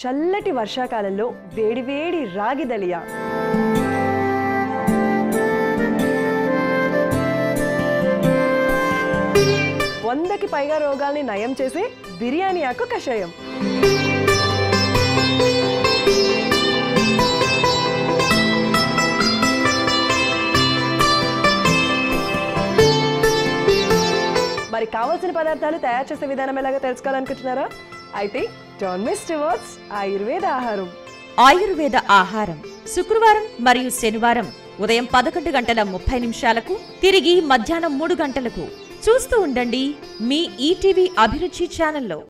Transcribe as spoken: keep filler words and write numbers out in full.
చల్లటి వర్షాకాలంలో వేడివేడి రాగి దలియా, వందకి పైగా రోగాల్ని నయం చేసే బిర్యానీ ఆకు కషాయం, మరి కావాల్సిన పదార్థాలు తయారు చేసే విధానం ఎలాగో తెలుసుకోవాలనుకుంటున్నారా? అయితే డోంట్ మిస్ టు వాచ్ ఆయుర్వేద ఆహారం. ఆయుర్వేద ఆహారం శుక్రవారం మరియు శనివారం ఉదయం పదకొండు గంటల ముప్పై నిమిషాలకు, తిరిగి మధ్యాహ్నం మూడు గంటలకు. చూస్తూ ఉండండి మీ ఈటీవీ అభిరుచి ఛానల్లో.